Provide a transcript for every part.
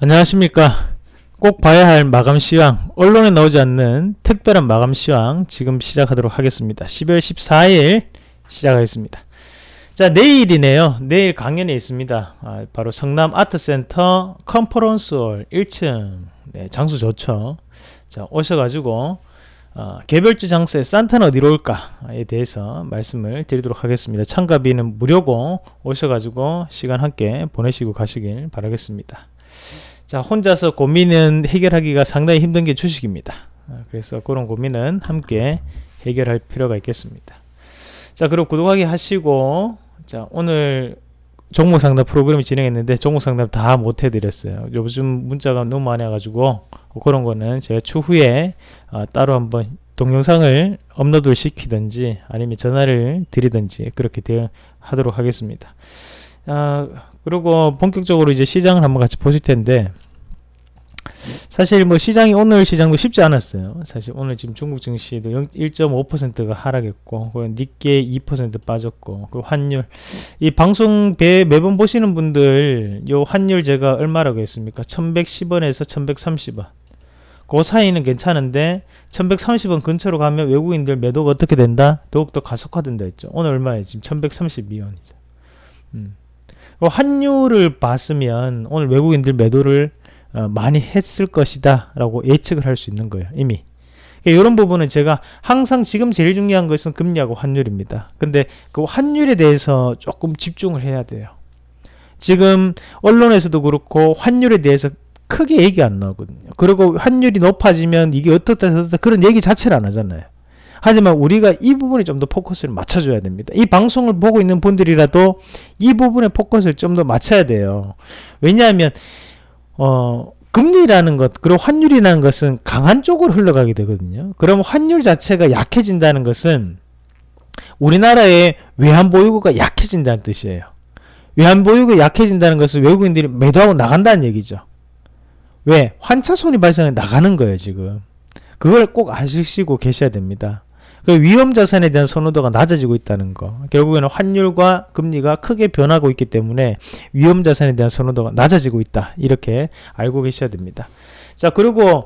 안녕하십니까. 꼭 봐야 할 마감 시황, 언론에 나오지 않는 특별한 마감 시황 지금 시작하도록 하겠습니다. 12월 14일 시작하겠습니다. 자, 내일이네요. 내일 강연이 있습니다. 바로 성남 아트센터 컨퍼런스홀 1층. 네, 장소 좋죠. 자, 오셔가지고 개별주 장소에 산타는 어디로 올까에 대해서 말씀을 드리도록 하겠습니다. 참가비는 무료고 오셔가지고 시간 함께 보내시고 가시길 바라겠습니다. 자, 혼자서 고민은 해결하기가 상당히 힘든 게 주식입니다. 그래서 그런 고민은 함께 해결할 필요가 있겠습니다. 자, 그리고 구독하기 하시고, 자, 오늘 종목 상담 프로그램이 진행했는데 종목 상담 다 못 해드렸어요. 요즘 문자가 너무 많이 와가지고 그런 거는 제가 추후에 따로 한번 동영상을 업로드를 시키든지 아니면 전화를 드리든지 그렇게 하도록 하겠습니다. 그리고 본격적으로 이제 시장을 한번 같이 보실 텐데, 사실 뭐 시장이 오늘 시장도 쉽지 않았어요. 사실 오늘 지금 중국 증시도 1.5%가 하락했고, 니케 2% 빠졌고, 그 환율, 이 방송 매번 보시는 분들 요 환율 제가 얼마라고 했습니까? 1110원에서 1130원. 그 사이는 괜찮은데 1130원 근처로 가면 외국인들 매도가 어떻게 된다? 더욱더 가속화된다 했죠. 오늘 얼마예요? 지금 1132원이죠. 환율을 봤으면 오늘 외국인들 매도를 많이 했을 것이다 라고 예측을 할 수 있는 거예요. 이미 이런 부분은 제가 항상 지금 제일 중요한 것은 금리하고 환율입니다. 근데 그 환율에 대해서 조금 집중을 해야 돼요. 지금 언론에서도 그렇고 환율에 대해서 크게 얘기 안 나오거든요. 그리고 환율이 높아지면 이게 어떻다 그런 얘기 자체를 안 하잖아요. 하지만 우리가 이 부분에 좀 더 포커스를 맞춰줘야 됩니다. 이 방송을 보고 있는 분들이라도 이 부분에 포커스를 좀 더 맞춰야 돼요. 왜냐하면 금리라는 것, 그리고 환율이라는 것은 강한 쪽으로 흘러가게 되거든요. 그럼 환율 자체가 약해진다는 것은 우리나라의 외환보유고가 약해진다는 뜻이에요. 외환보유고가 약해진다는 것은 외국인들이 매도하고 나간다는 얘기죠. 왜? 환차손이 발생해 나가는 거예요, 지금. 그걸 꼭 아시고 계셔야 됩니다. 그 위험자산에 대한 선호도가 낮아지고 있다는 거. 결국에는 환율과 금리가 크게 변하고 있기 때문에 위험자산에 대한 선호도가 낮아지고 있다. 이렇게 알고 계셔야 됩니다. 자, 그리고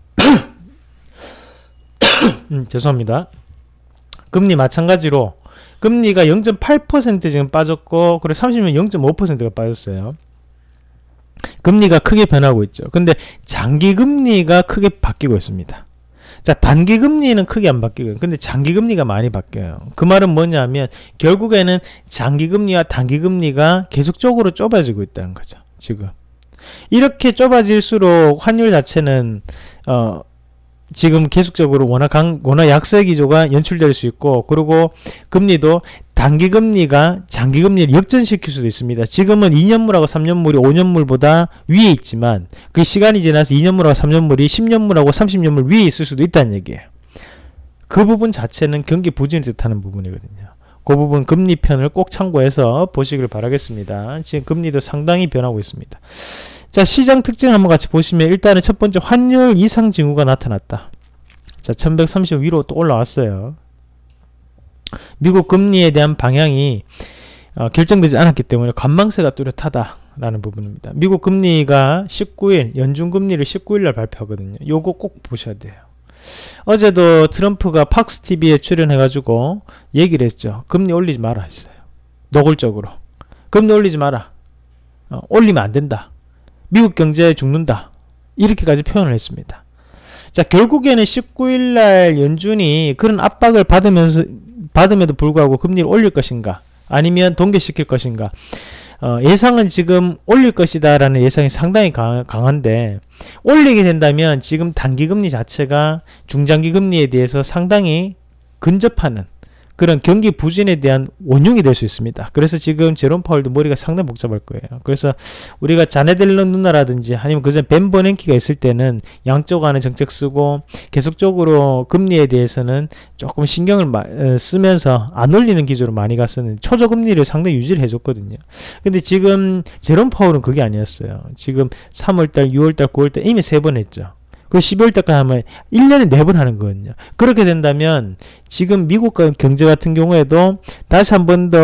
죄송합니다. 금리 마찬가지로 금리가 0.8% 지금 빠졌고, 그리고 30년 0.5%가 빠졌어요. 금리가 크게 변하고 있죠. 근데 장기금리가 크게 바뀌고 있습니다. 자, 단기금리는 크게 안 바뀌고요. 근데 장기금리가 많이 바뀌어요. 그 말은 뭐냐면 결국에는 장기금리와 단기금리가 계속적으로 좁아지고 있다는 거죠. 지금 이렇게 좁아질수록 환율 자체는 지금 계속적으로 워낙 약세 기조가 연출될 수 있고, 그리고 금리도 단기금리가 장기금리를 역전시킬 수도 있습니다. 지금은 2년물하고 3년물이 5년물보다 위에 있지만 그 시간이 지나서 2년물하고 3년물이 10년물하고 30년물 위에 있을 수도 있다는 얘기예요. 그 부분 자체는 경기 부진을 뜻하는 부분이거든요. 그 부분 금리 편을 꼭 참고해서 보시길 바라겠습니다. 지금 금리도 상당히 변하고 있습니다. 자, 시장 특징을 한번 같이 보시면 일단은 첫 번째 환율 이상 징후가 나타났다. 자, 1130 위로 또 올라왔어요. 미국 금리에 대한 방향이 결정되지 않았기 때문에 관망세가 뚜렷하다라는 부분입니다. 미국 금리가 19일, 연준 금리를 19일 날 발표하거든요. 요거 꼭 보셔야 돼요. 어제도 트럼프가 팍스TV에 출연해가지고 얘기를 했죠. 금리 올리지 마라 했어요. 노골적으로. 금리 올리지 마라. 올리면 안 된다. 미국 경제 죽는다. 이렇게까지 표현을 했습니다. 자, 결국에는 19일 날 연준이 그런 압박을 받음에도 불구하고 금리를 올릴 것인가 아니면 동결시킬 것인가, 예상은 지금 올릴 것이다 라는 예상이 상당히 강한데, 올리게 된다면 지금 단기금리 자체가 중장기금리에 대해서 상당히 근접하는 그런 경기 부진에 대한 원흉이 될 수 있습니다. 그래서 지금 제롬 파월도 머리가 상당히 복잡할 거예요. 그래서 우리가 자넷 옐런 누나라든지 아니면 그전 벤 버냉키가 있을 때는 양쪽 하는 정책 쓰고 계속적으로 금리에 대해서는 조금 신경을 쓰면서 안 올리는 기조로 많이 갔었는데 초저금리를 상당히 유지를 해줬거든요. 근데 지금 제롬 파월은 그게 아니었어요. 지금 3월달, 6월달, 9월달 이미 3번 했죠. 그 12월 때까지 하면 1년에 4번 하는 거거든요. 그렇게 된다면 지금 미국 경제 같은 경우에도 다시 한 번 더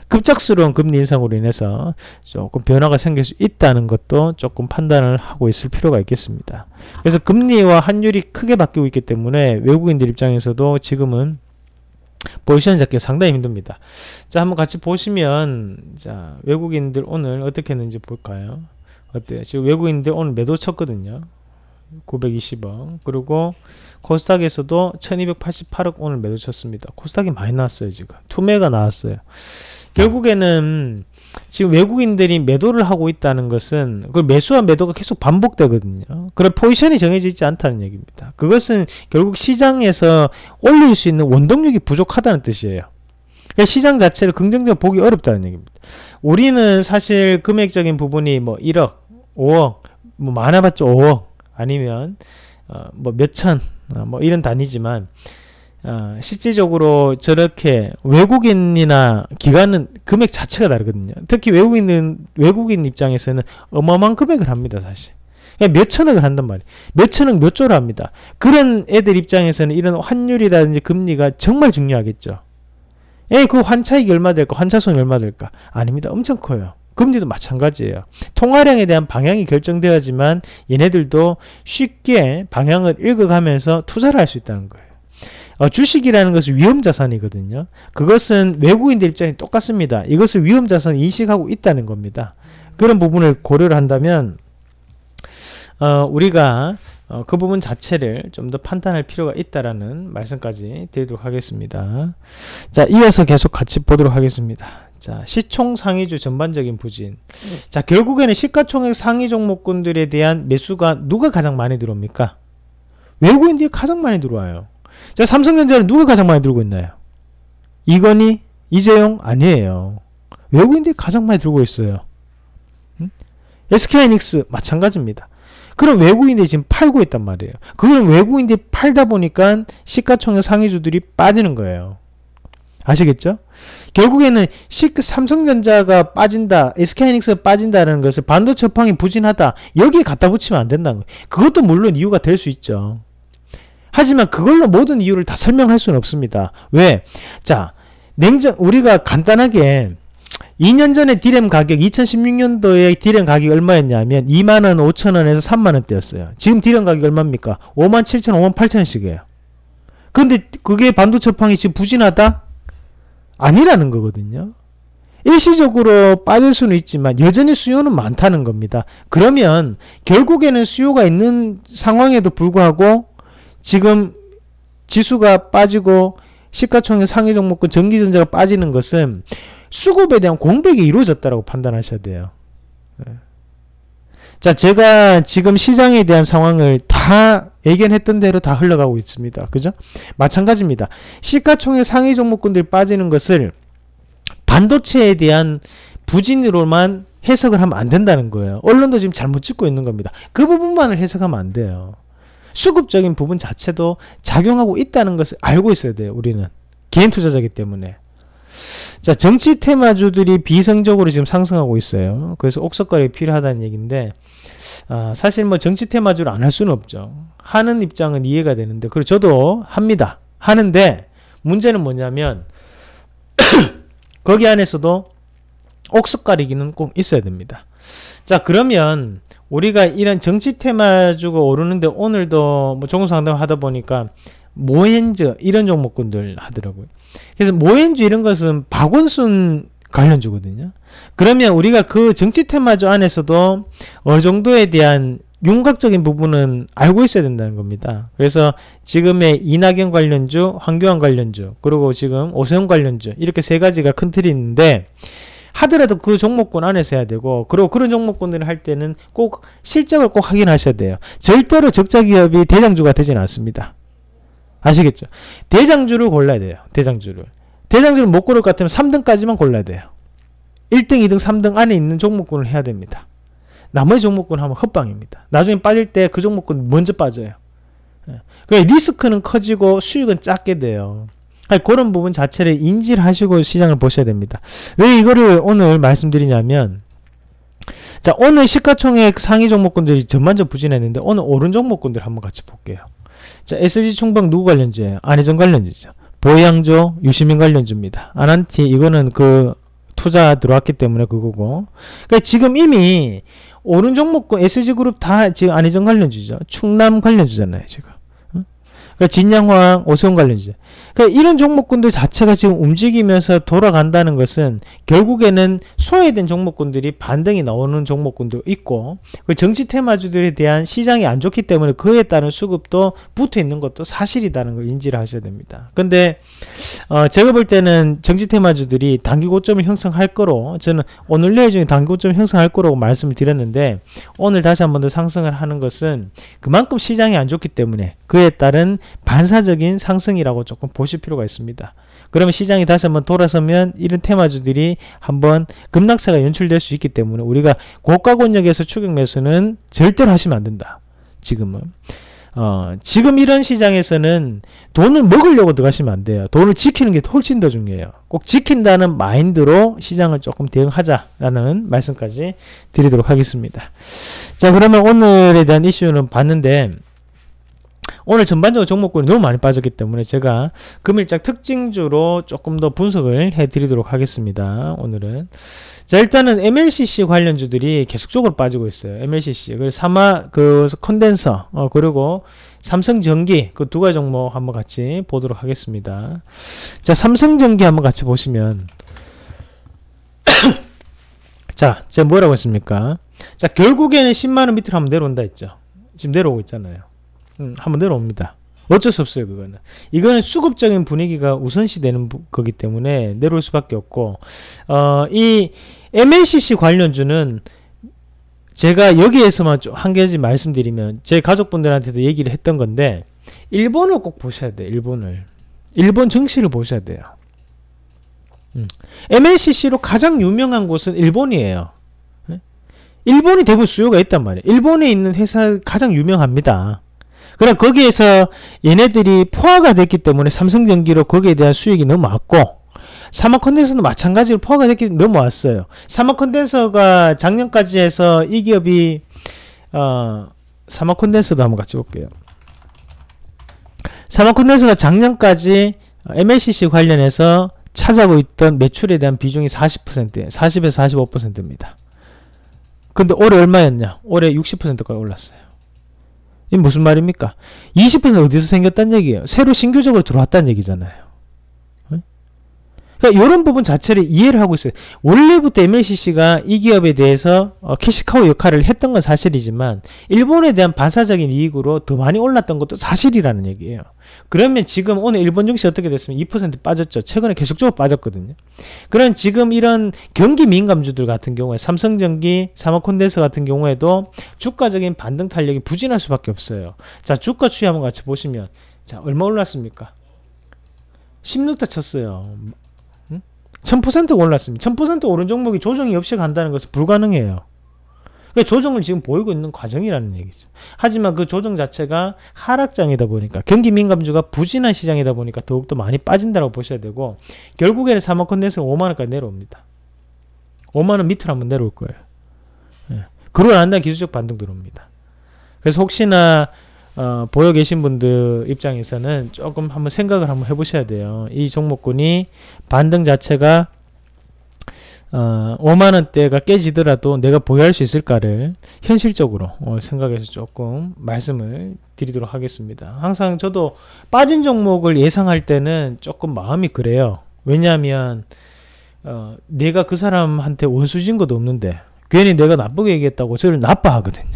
급작스러운 금리 인상으로 인해서 조금 변화가 생길 수 있다는 것도 조금 판단을 하고 있을 필요가 있겠습니다. 그래서 금리와 환율이 크게 바뀌고 있기 때문에 외국인들 입장에서도 지금은 포지션 잡기 상당히 힘듭니다. 자, 한번 같이 보시면, 자, 외국인들 오늘 어떻게 했는지 볼까요? 어때요? 지금 외국인들 오늘 매도 쳤거든요. 920억. 그리고 코스닥에서도 1288억 오늘 매도 쳤습니다. 코스닥이 많이 나왔어요. 지금 투매가 나왔어요. 결국에는 지금 외국인들이 매도를 하고 있다는 것은 그 매수와 매도가 계속 반복되거든요. 그런 포지션이 정해져 있지 않다는 얘기입니다. 그것은 결국 시장에서 올릴 수 있는 원동력이 부족하다는 뜻이에요. 그러니까 시장 자체를 긍정적으로 보기 어렵다는 얘기입니다. 우리는 사실 금액적인 부분이 뭐 1억, 5억, 뭐 많아봤자 5억 아니면 뭐 몇천 뭐 이런 단위지만 실질적으로 저렇게 외국인이나 기관은 금액 자체가 다르거든요. 특히 외국인 입장에서는 어마어마한 금액을 합니다. 사실 그냥 몇 천억을 한단 말이에요. 몇 천억 몇 조를 합니다. 그런 애들 입장에서는 이런 환율이라든지 금리가 정말 중요하겠죠. 그 환차익이 얼마 될까? 환차손이 얼마 될까? 아닙니다. 엄청 커요. 금리도 마찬가지예요. 통화량에 대한 방향이 결정되어야지만 얘네들도 쉽게 방향을 읽어가면서 투자를 할 수 있다는 거예요. 주식이라는 것은 위험자산이거든요. 그것은 외국인들 입장이 똑같습니다. 이것을 위험자산을 인식하고 있다는 겁니다. 그런 부분을 고려를 한다면 우리가 그 부분 자체를 좀 더 판단할 필요가 있다라는 말씀까지 드리도록 하겠습니다. 자, 이어서 계속 같이 보도록 하겠습니다. 자, 시총 상위주 전반적인 부진. 자, 결국에는 시가총액 상위 종목군들에 대한 매수가 누가 가장 많이 들어옵니까? 외국인들이 가장 많이 들어와요. 자, 삼성전자는 누가 가장 많이 들고 있나요? 이건희, 이재용? 아니에요. 외국인들이 가장 많이 들고 있어요. SK하이닉스 마찬가지입니다. 그럼 외국인들이 지금 팔고 있단 말이에요. 그걸 외국인들이 팔다 보니까 시가총액 상위주들이 빠지는 거예요. 아시겠죠? 결국에는 삼성전자가 빠진다, SK하이닉스가 빠진다는 것을 반도체 업황이 부진하다, 여기에 갖다 붙이면 안 된다는 거예요. 그것도 물론 이유가 될 수 있죠. 하지만 그걸로 모든 이유를 다 설명할 수는 없습니다. 왜? 자, 우리가 간단하게 2년 전에 디램 가격, 2016년도에 디램 가격이 얼마였냐면 2만원, 5천원에서 3만원대였어요. 지금 디램 가격이 얼마입니까? 5만 7천, 5만 8천원씩이에요. 근데 그게 반도체 업황이 지금 부진하다? 아니라는 거거든요. 일시적으로 빠질 수는 있지만 여전히 수요는 많다는 겁니다. 그러면 결국에는 수요가 있는 상황에도 불구하고 지금 지수가 빠지고 시가총액 상위 종목군 전기전자가 빠지는 것은 수급에 대한 공백이 이루어졌다고 판단하셔야 돼요. 자, 제가 지금 시장에 대한 상황을 다 예견했던 대로 다 흘러가고 있습니다. 그죠? 마찬가지입니다. 시가총액 상위 종목군들이 빠지는 것을 반도체에 대한 부진으로만 해석을 하면 안 된다는 거예요. 언론도 지금 잘못 찍고 있는 겁니다. 그 부분만을 해석하면 안 돼요. 수급적인 부분 자체도 작용하고 있다는 것을 알고 있어야 돼요. 우리는 개인 투자자이기 때문에. 자, 정치 테마주들이 비성적으로 지금 상승하고 있어요. 그래서 옥석가락이 필요하다는 얘기인데 사실 뭐 정치 테마주를 안 할 수는 없죠. 하는 입장은 이해가 되는데, 그리고 저도 합니다. 하는데 문제는 뭐냐면 거기 안에서도 옥석가리기는 꼭 있어야 됩니다. 자, 그러면 우리가 이런 정치 테마주가 오르는데 오늘도 뭐 종목상담 하다 보니까 모엔즈 이런 종목군들 하더라고요. 그래서 모엔즈 이런 것은 박원순 관련주거든요. 그러면 우리가 그 정치 테마주 안에서도 어느 정도에 대한 윤곽적인 부분은 알고 있어야 된다는 겁니다. 그래서 지금의 이낙연 관련주, 황교안 관련주, 그리고 지금 오세훈 관련주, 이렇게 세 가지가 큰 틀이 있는데 하더라도 그 종목군 안에서 해야 되고, 그리고 그런 종목군들을 할 때는 꼭 실적을 꼭 확인하셔야 돼요. 절대로 적자 기업이 대장주가 되진 않습니다. 아시겠죠? 대장주를 골라야 돼요. 대장주를 못 고를 것 같으면 3등까지만 골라야 돼요. 1등, 2등, 3등 안에 있는 종목군을 해야 됩니다. 나머지 종목군 하면 헛방입니다. 나중에 빠질 때 그 종목군 먼저 빠져요. 그러니까 리스크는 커지고 수익은 작게 돼요. 그런 부분 자체를 인지를 하시고 시장을 보셔야 됩니다. 왜 이거를 오늘 말씀드리냐면, 자, 오늘 시가총액 상위 종목군들이 전반적으로 부진했는데 오늘 오른 종목군들 한번 같이 볼게요. 자, SG충박 누구 관련주예요? 안혜정 관련주죠. 보양조, 유시민 관련주입니다. 아난티, 이거는 그 투자 들어왔기 때문에 그거고. 그러니까 지금 이미 오른 종목군 SG그룹 다 지금 안희정 관련주죠. 충남 관련주잖아요, 지금. 그러니까 진양황, 오세훈 관련주죠. 그러니까 이런 종목군들 자체가 지금 움직이면서 돌아간다는 것은 결국에는 소외된 종목군들이 반등이 나오는 종목군도 있고, 그 정치 테마주들에 대한 시장이 안 좋기 때문에 그에 따른 수급도 붙어 있는 것도 사실이라는 걸 인지를 하셔야 됩니다. 근데 제가 볼 때는 정치 테마주들이 단기 고점을 형성할 거로, 저는 오늘 내일 중에 단기 고점을 형성할 거라고 말씀을 드렸는데, 오늘 다시 한 번 더 상승을 하는 것은 그만큼 시장이 안 좋기 때문에 그에 따른 반사적인 상승이라고 조금 보실 필요가 있습니다. 그러면 시장이 다시 한번 돌아서면 이런 테마주들이 한번 급락세가 연출될 수 있기 때문에 우리가 고가 권역에서 추격 매수는 절대로 하시면 안 된다. 지금은. 지금 이런 시장에서는 돈을 먹으려고 들어가시면 안 돼요. 돈을 지키는 게 훨씬 더 중요해요. 꼭 지킨다는 마인드로 시장을 조금 대응하자라는 말씀까지 드리도록 하겠습니다. 자, 그러면 오늘에 대한 이슈는 봤는데, 오늘 전반적으로 종목군이 너무 많이 빠졌기 때문에 제가 금일장 특징주로 조금 더 분석을 해드리도록 하겠습니다. 오늘은. 자, 일단은 MLCC 관련주들이 계속적으로 빠지고 있어요. MLCC. 그리고 컨덴서, 그리고 삼성전기, 그 두 가지 종목 한번 같이 보도록 하겠습니다. 자, 삼성전기 한번 같이 보시면, 자, 제가 뭐라고 했습니까? 자, 결국에는 10만원 밑으로 한번 내려온다 했죠. 지금 내려오고 있잖아요. 한번 내려옵니다. 어쩔 수 없어요. 이거는 수급적인 분위기가 우선시되는 거기 때문에 내려올 수밖에 없고, 이 MLCC 관련주는 제가 여기에서만 좀 한 가지 말씀드리면, 제 가족분들한테도 얘기를 했던 건데, 일본을 꼭 보셔야 돼요. 일본 증시를 보셔야 돼요. MLCC로 가장 유명한 곳은 일본이에요. 일본이 대부분 수요가 있단 말이에요. 일본에 있는 회사 가장 유명합니다. 그럼 거기에서 얘네들이 포화가 됐기 때문에 삼성전기로 거기에 대한 수익이 넘어왔고, 사마컨덴서도 마찬가지로 포화가 됐기 때문에 넘어왔어요. 사마컨덴서가 작년까지 해서 이 기업이 사마컨덴서도 한번 같이 볼게요. 사마컨덴서가 작년까지 MLCC 관련해서 찾아고 있던 매출에 대한 비중이 40%예요. 40에서 45%입니다. 근데 올해 얼마였냐? 올해 60%까지 올랐어요. 이 무슨 말입니까? 20% 어디서 생겼다는 얘기예요? 새로 신규적으로 들어왔다는 얘기잖아요. 그러니까 이런 부분 자체를 이해를 하고 있어요. 원래부터 MLCC가 이 기업에 대해서 캐시카우 역할을 했던 건 사실이지만 일본에 대한 반사적인 이익으로 더 많이 올랐던 것도 사실이라는 얘기예요. 그러면 지금 오늘 일본 증시 어떻게 됐으면 2% 빠졌죠. 최근에 계속적으로 빠졌거든요. 그런 지금 이런 경기 민감주들 같은 경우에 삼성전기, 사마콘덴서 같은 경우에도 주가적인 반등 탄력이 부진할 수밖에 없어요. 자, 주가 추이 한번 같이 보시면, 자, 얼마 올랐습니까? 16타 쳤어요. 1000% 올랐습니다. 1000% 오른 종목이 조정이 없이 간다는 것은 불가능해요. 그러니까 조정을 지금 보이고 있는 과정이라는 얘기죠. 하지만 그 조정 자체가 하락장이다 보니까, 경기 민감주가 부진한 시장이다 보니까 더욱더 많이 빠진다고 보셔야 되고, 결국에는 사모컨덴서가 5만원까지 내려옵니다. 5만원 밑으로 한번 내려올 거예요. 예. 그러고 난 다음에 기술적 반등 들어옵니다. 그래서 혹시나 보여 계신 분들 입장에서는 조금 한번 생각을 한번 해보셔야 돼요. 이 종목군이 반등 자체가 5만원대가 깨지더라도 내가 보유할 수 있을까를 현실적으로 생각해서 조금 말씀을 드리도록 하겠습니다. 항상 저도 빠진 종목을 예상할 때는 조금 마음이 그래요. 왜냐하면 내가 그 사람한테 원수진 것도 없는데 괜히 내가 나쁘게 얘기했다고 저를 나빠하거든요.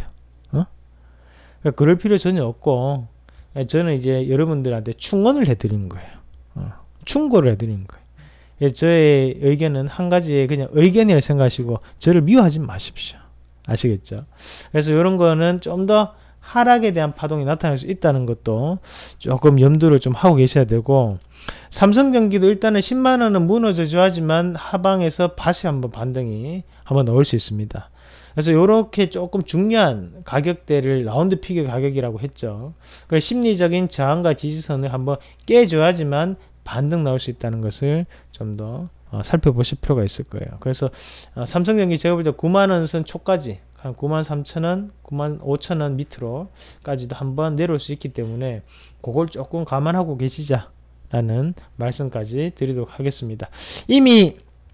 그럴 필요 전혀 없고, 저는 이제 여러분들한테 충원을 해드리는 거예요. 충고를 해드리는 거예요. 저의 의견은 한 가지의 그냥 의견이라 생각하시고 저를 미워하지 마십시오. 아시겠죠? 그래서 이런 거는 좀 더 하락에 대한 파동이 나타날 수 있다는 것도 조금 염두를 좀 하고 계셔야 되고, 삼성전기도 일단은 10만원은 무너져줘 하지만 하방에서 다시 한번 반등이 한번 나올 수 있습니다. 그래서 이렇게 조금 중요한 가격대를 라운드 피겨 가격이라고 했죠. 그래서 심리적인 저항과 지지선을 한번 깨줘야지만 반등 나올 수 있다는 것을 좀 더 살펴보실 필요가 있을 거예요. 그래서 삼성전기 제가 볼 때 9만원 선 초까지 한 93,000원, 95,000원 밑으로까지도 한번 내려올 수 있기 때문에 그걸 조금 감안하고 계시자라는 말씀까지 드리도록 하겠습니다. 이미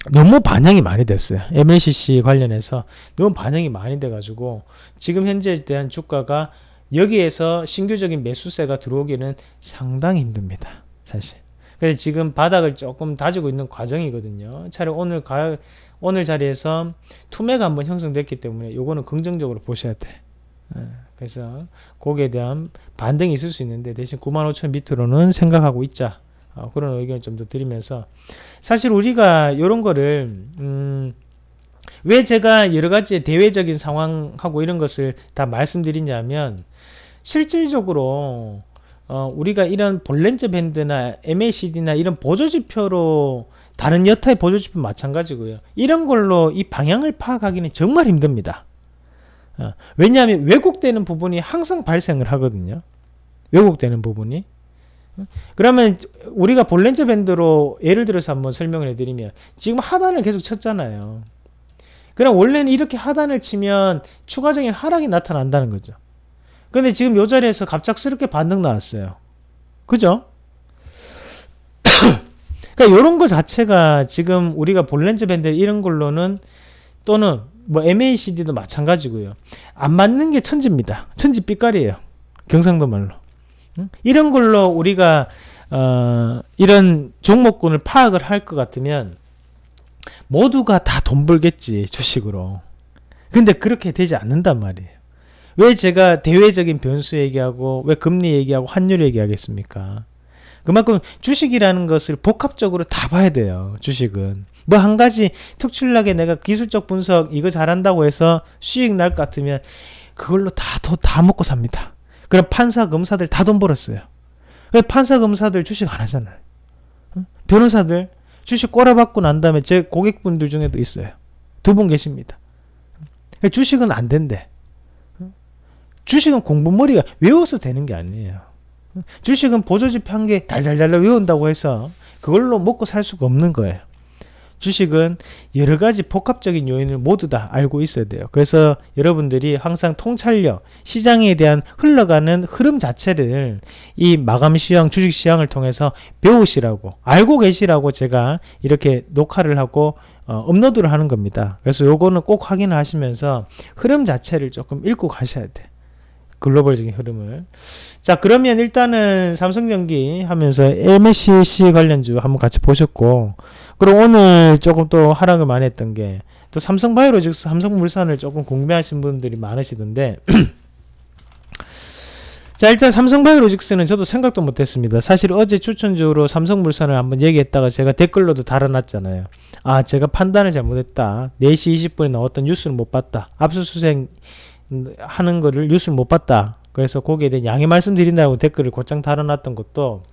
너무 반영이 많이 됐어요. MLCC 관련해서 너무 반영이 많이 돼가지고 지금 현재에 대한 주가가 여기에서 신규적인 매수세가 들어오기는 상당히 힘듭니다. 사실. 그래서 지금 바닥을 조금 다지고 있는 과정이거든요. 차라리 오늘 자리에서 투매가 한번 형성됐기 때문에 요거는 긍정적으로 보셔야 돼. 그래서 거기에 대한 반등이 있을 수 있는데 대신 95,000 밑으로는 생각하고 있자. 그런 의견을 좀 더 드리면서 사실 우리가 이런 거를 왜 제가 여러 가지 대외적인 상황하고 이런 것을 다 말씀드리냐면 실질적으로 우리가 이런 볼렌저 밴드나 MACD나 이런 보조지표로 다른 여타의 보조지표 마찬가지고요. 이런 걸로 이 방향을 파악하기는 정말 힘듭니다. 왜냐하면 왜곡되는 부분이 항상 발생을 하거든요. 왜곡되는 부분이. 그러면 우리가 볼렌저 밴드로 예를 들어서 한번 설명을 해드리면 지금 하단을 계속 쳤잖아요. 그럼 원래는 이렇게 하단을 치면 추가적인 하락이 나타난다는 거죠. 근데 지금 이 자리에서 갑작스럽게 반등 나왔어요. 그죠? 그러니까 이런 거 자체가 지금 우리가 볼렌저 밴드 이런 걸로는 또는 뭐 MACD도 마찬가지고요. 안 맞는 게 천지입니다. 천지 삐까리예요. 경상도 말로. 이런 걸로 우리가 이런 종목군을 파악을 할 것 같으면 모두가 다 돈 벌겠지 주식으로. 근데 그렇게 되지 않는단 말이에요. 왜 제가 대외적인 변수 얘기하고 왜 금리 얘기하고 환율 얘기하겠습니까? 그만큼 주식이라는 것을 복합적으로 다 봐야 돼요. 주식은 뭐 한 가지 특출나게 내가 기술적 분석 이거 잘한다고 해서 수익 날 것 같으면 그걸로 다 먹고 삽니다. 그럼 판사 검사들 다 돈 벌었어요. 판사 검사들 주식 안 하잖아요. 변호사들 주식 꼬라박고 난 다음에 제 고객분들 중에도 있어요. 2분 계십니다. 주식은 안 된대. 주식은 공부머리가 외워서 되는 게 아니에요. 주식은 보조지표 한 개 달달달 외운다고 해서 그걸로 먹고 살 수가 없는 거예요. 주식은 여러 가지 복합적인 요인을 모두 다 알고 있어야 돼요. 그래서 여러분들이 항상 통찰력, 시장에 대한 흘러가는 흐름 자체를 이 마감 시황, 주식 시황을 통해서 배우시라고, 알고 계시라고 제가 이렇게 녹화를 하고 업로드를 하는 겁니다. 그래서 요거는 꼭 확인을 하시면서 흐름 자체를 조금 읽고 가셔야 돼. 글로벌적인 흐름을. 자, 그러면 일단은 삼성전기 하면서 MLCC 관련주 한번 같이 보셨고, 그리고 오늘 조금 또 하락을 많이 했던 게 또 삼성바이오로직스, 삼성물산을 조금 궁금해하신 분들이 많으시던데 자, 일단 삼성바이오로직스는 저도 생각도 못했습니다. 사실 어제 추천주로 삼성물산을 한번 얘기했다가 제가 댓글로도 달아놨잖아요. 아, 제가 판단을 잘못했다. 4시 20분에 나왔던 뉴스를 못 봤다. 압수수색 하는 거를 뉴스를 못 봤다. 그래서 거기에 대한 양해 말씀드린다고 댓글을 곧장 달아놨던 것도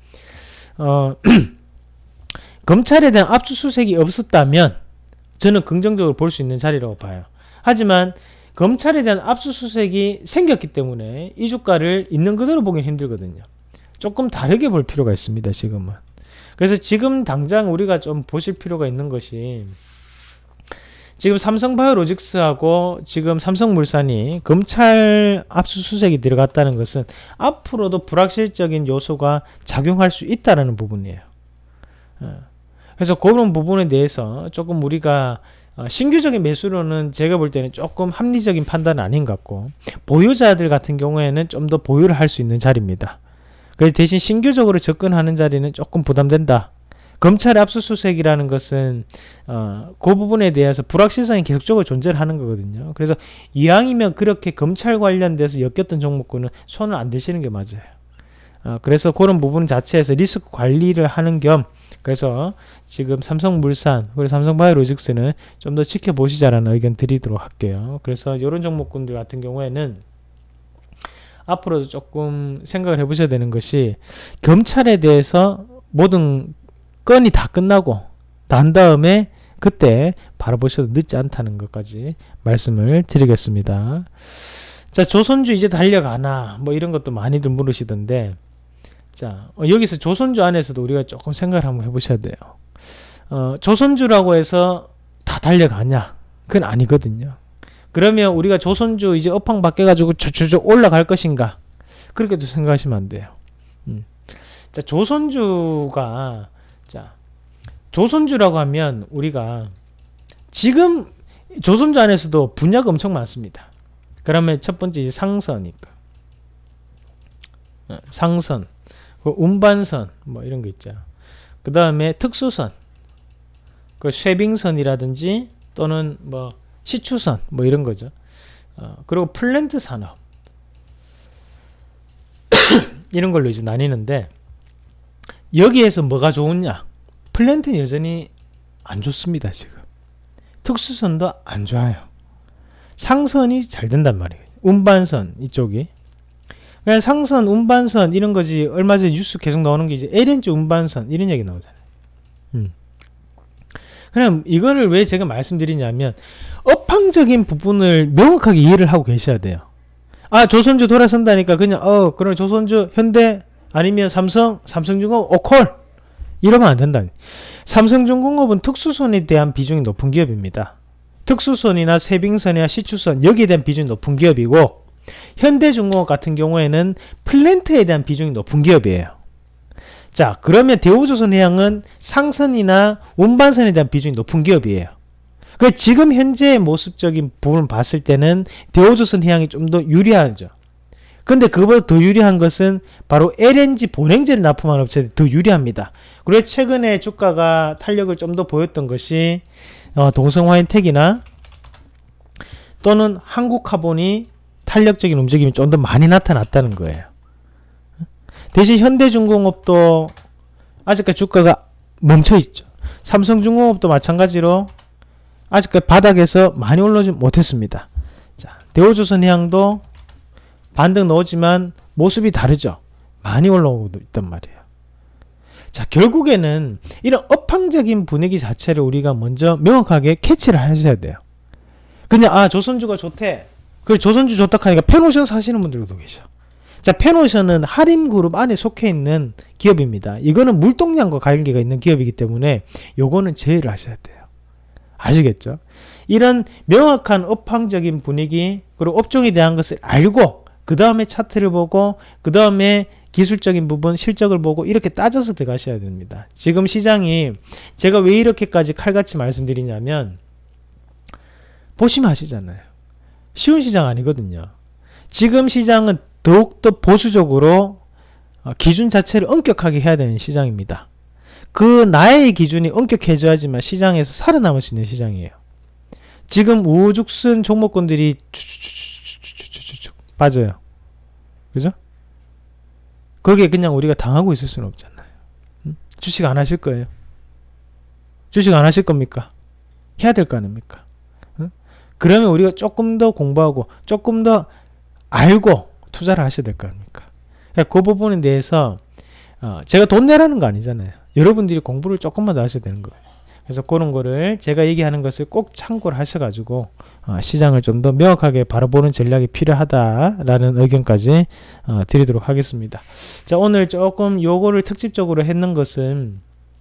검찰에 대한 압수수색이 없었다면 저는 긍정적으로 볼 수 있는 자리라고 봐요. 하지만 검찰에 대한 압수수색이 생겼기 때문에 이 주가를 있는 그대로 보기는 힘들거든요. 조금 다르게 볼 필요가 있습니다. 지금은. 그래서 지금 당장 우리가 좀 보실 필요가 있는 것이 지금 삼성바이오로직스하고 지금 삼성물산이 검찰 압수수색이 들어갔다는 것은 앞으로도 불확실적인 요소가 작용할 수 있다는 부분이에요. 그래서 그런 부분에 대해서 조금 우리가 신규적인 매수로는 제가 볼 때는 조금 합리적인 판단은 아닌 것 같고, 보유자들 같은 경우에는 좀 더 보유를 할 수 있는 자리입니다. 그래서 대신 신규적으로 접근하는 자리는 조금 부담된다. 검찰의 압수수색이라는 것은 그 부분에 대해서 불확실성이 계속적으로 존재를 하는 거거든요. 그래서 이왕이면 그렇게 검찰 관련돼서 엮였던 종목군은 손을 안 대시는 게 맞아요. 그래서 그런 부분 자체에서 리스크 관리를 하는 겸, 그래서 지금 삼성물산 그리고 삼성바이오로직스는 좀 더 지켜보시자라는 의견 드리도록 할게요. 그래서 이런 종목군들 같은 경우에는 앞으로도 조금 생각을 해보셔야 되는 것이, 검찰에 대해서 모든 건이 다 끝나고 난 다음에 그때 바라보셔도 늦지 않다는 것까지 말씀을 드리겠습니다. 자, 조선주 이제 달려가나 뭐 이런 것도 많이들 물으시던데, 자, 여기서 조선주 안에서도 우리가 조금 생각을 한번 해보셔야 돼요. 조선주라고 해서 다 달려가냐? 그건 아니거든요. 그러면 우리가 조선주 이제 업황 바뀌어가지고 쭉 올라갈 것인가? 그렇게도 생각하시면 안 돼요. 자, 조선주가, 자, 조선주라고 하면 우리가 지금 조선주 안에서도 분야가 엄청 많습니다. 그러면 첫 번째 이제 상선이니까. 상선, 운반선, 뭐 이런 거 있죠. 그 다음에 특수선, 그 쉐빙선이라든지 또는 뭐 시추선, 뭐 이런 거죠. 그리고 플랜트 산업. 이런 걸로 이제 나뉘는데, 여기에서 뭐가 좋으냐? 플랜트는 여전히 안 좋습니다, 지금. 특수선도 안 좋아요. 상선이 잘 된단 말이에요. 운반선, 이쪽이. 그냥 상선, 운반선, 이런 거지. 얼마 전에 뉴스 계속 나오는 게 이제 LNG 운반선, 이런 얘기 나오잖아요. 그럼 이거를 왜 제가 말씀드리냐면, 업황적인 부분을 명확하게 이해를 하고 계셔야 돼요. 아, 조선주 돌아선다니까 그냥 그럼 조선주, 현대, 아니면 삼성중공업, 콜 이러면 안 된다. 삼성중공업은 특수선에 대한 비중이 높은 기업입니다. 특수선이나 세빙선이나 시추선, 여기에 대한 비중이 높은 기업이고, 현대중공업 같은 경우에는 플랜트에 대한 비중이 높은 기업이에요. 자, 그러면 대우조선해양은 상선이나 운반선에 대한 비중이 높은 기업이에요. 그 지금 현재의 모습적인 부분을 봤을 때는 대우조선해양이 좀 더 유리하죠. 근데 그보다 더 유리한 것은 바로 LNG 본행제를 납품하는 업체들이 더 유리합니다. 그리고 최근에 주가가 탄력을 좀 더 보였던 것이 동성화인텍이나 또는 한국카본이 탄력적인 움직임이 좀 더 많이 나타났다는 거예요. 대신 현대중공업도 아직까지 주가가 멈춰있죠. 삼성중공업도 마찬가지로 아직까지 바닥에서 많이 올라오지 못했습니다. 자, 대우조선해양도 반등 나오지만 모습이 다르죠. 많이 올라오고 있단 말이에요. 자, 결국에는 이런 업황적인 분위기 자체를 우리가 먼저 명확하게 캐치를 하셔야 돼요. 그냥 조선주가 좋대. 그 조선주 좋다 하니까 펜오션 사시는 분들도 계셔. 자, 펜오션은 하림그룹 안에 속해 있는 기업입니다. 이거는 물동량과 관계가 있는 기업이기 때문에 요거는 제외를 하셔야 돼요. 아시겠죠? 이런 명확한 업황적인 분위기, 그리고 업종에 대한 것을 알고 그 다음에 차트를 보고 그 다음에 기술적인 부분, 실적을 보고 이렇게 따져서 들어가셔야 됩니다. 지금 시장이 제가 왜 이렇게까지 칼같이 말씀드리냐면, 보시면 아시잖아요. 쉬운 시장 아니거든요. 지금 시장은 더욱더 보수적으로 기준 자체를 엄격하게 해야 되는 시장입니다. 그 나의 기준이 엄격해져야지만 시장에서 살아남을 수 있는 시장이에요. 지금 우후죽순 종목군들이 쭉쭉쭉쭉쭉쭉 빠져요. 그죠? 거기에 그냥 우리가 당하고 있을 수는 없잖아요. 주식 안 하실 거예요. 주식 안 하실 겁니까? 해야 될 거 아닙니까? 그러면 우리가 조금 더 공부하고 조금 더 알고 투자를 하셔야 될 거 아닙니까? 그 부분에 대해서 제가 돈 내라는 거 아니잖아요. 여러분들이 공부를 조금만 더 하셔야 되는 거예요. 그래서 그런 거를 제가 얘기하는 것을 꼭 참고를 하셔가지고 시장을 좀 더 명확하게 바라보는 전략이 필요하다라는 의견까지 드리도록 하겠습니다. 자, 오늘 조금 요거를 특집적으로 했는 것은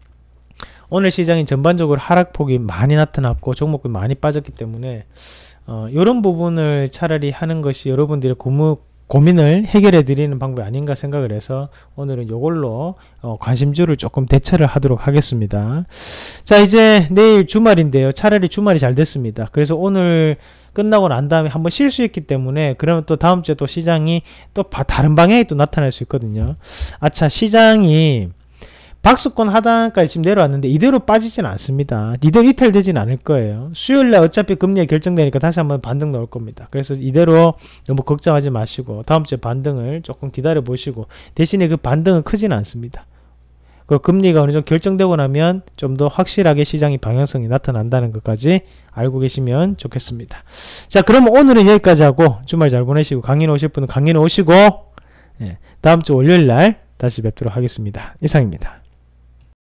오늘 시장이 전반적으로 하락폭이 많이 나타났고 종목이 많이 빠졌기 때문에 이런 부분을 차라리 하는 것이 여러분들의 고민을 해결해 드리는 방법이 아닌가 생각을 해서 오늘은 이걸로 관심주를 조금 대처를 하도록 하겠습니다. 자, 이제 내일 주말인데요. 차라리 주말이 잘 됐습니다. 그래서 오늘 끝나고 난 다음에 한번 쉴 수 있기 때문에 그러면 또 다음 주에 또 시장이 또 다른 방향이 또 나타날 수 있거든요. 아차, 시장이 박스권 하단까지 지금 내려왔는데 이대로 빠지진 않습니다. 이대로 이탈되진 않을 거예요. 수요일날 어차피 금리가 결정되니까 다시 한번 반등 나올 겁니다. 그래서 이대로 너무 걱정하지 마시고 다음 주에 반등을 조금 기다려 보시고, 대신에 그 반등은 크진 않습니다. 그 금리가 어느 정도 결정되고 나면 좀 더 확실하게 시장의 방향성이 나타난다는 것까지 알고 계시면 좋겠습니다. 자, 그러면 오늘은 여기까지 하고 주말 잘 보내시고, 강의는 오실 분은 강의는 오시고, 다음 주 월요일날 다시 뵙도록 하겠습니다. 이상입니다.